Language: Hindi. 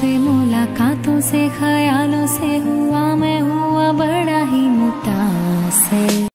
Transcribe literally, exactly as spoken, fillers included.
से मुलाकातों से ख्यालों से हुआ मैं हुआ बड़ा ही मुतासिर।